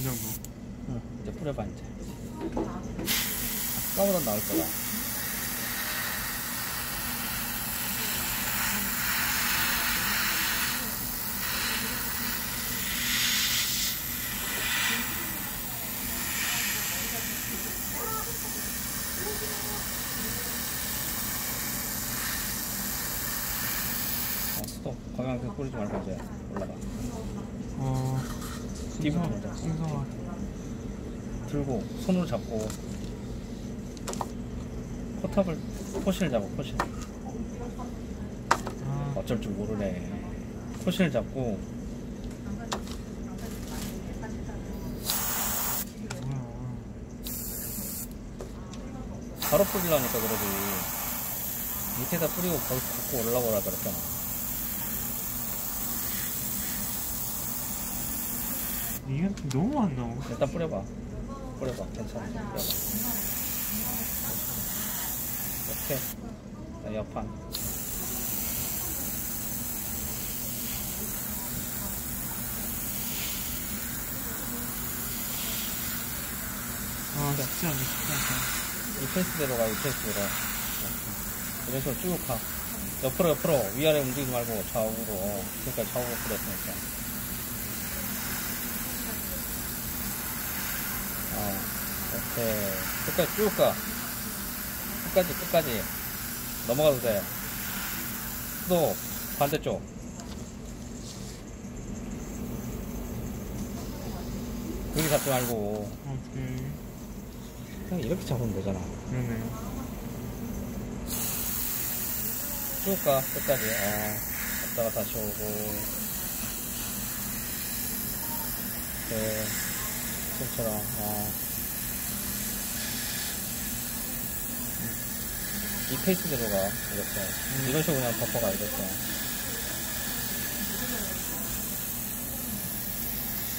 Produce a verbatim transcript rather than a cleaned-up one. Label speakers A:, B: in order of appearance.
A: 이 정도.
B: 응, 이제 뿌려봐 이제. 아까보다 나을 거다. 아, 스톱. 거기 그 뿌리지 말고 이제 올라가.
A: 어.
B: 뒤부터 먼저.
A: 풍성하게.
B: 들고 손으로 잡고 포탑을 포신을 잡아. 포신.
A: 아.
B: 어쩔 줄 모르네. 포신을 잡고
A: 뭐야.
B: 바로 뿌리려니까 그러지. 밑에다 뿌리고 거기 갖고 올라오라 그랬잖아.
A: 이게 너무 안 나와.
B: 일단 뿌려봐. 뿌려봐. 괜찮아. 뿌려봐. 이렇게. 자, 옆판.
A: 아, 쉽지 않네, 쉽지 않다.
B: 이 페이스대로 가, 이 페이스대로. 이런 식으로 쭉 가. 옆으로, 옆으로. 위아래 움직이지 말고 좌우로. 그러니까 좌우로 뿌렸으니까. 어, 오케이. 끝까지 쭉 가. 끝까지, 끝까지. 넘어가도 돼. 또, 반대쪽. 여기 잡지 말고.
A: 오케이.
B: 그냥 이렇게 잡으면 되잖아.
A: 그러네.
B: 쭉 가, 끝까지. 어, 갔다가 다시 오고. 이렇게. 지금처럼, 어. 이 페이스대로 가, 이렇게.
A: 음.
B: 이런 식으로 그냥 덮어가, 이렇게.